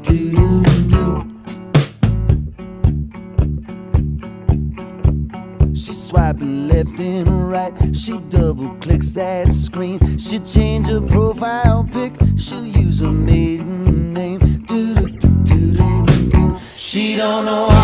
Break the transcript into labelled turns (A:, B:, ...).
A: She's swiping left and right. She double clicks that screen. She'll change her profile pic. She'll use her maiden name. She don't know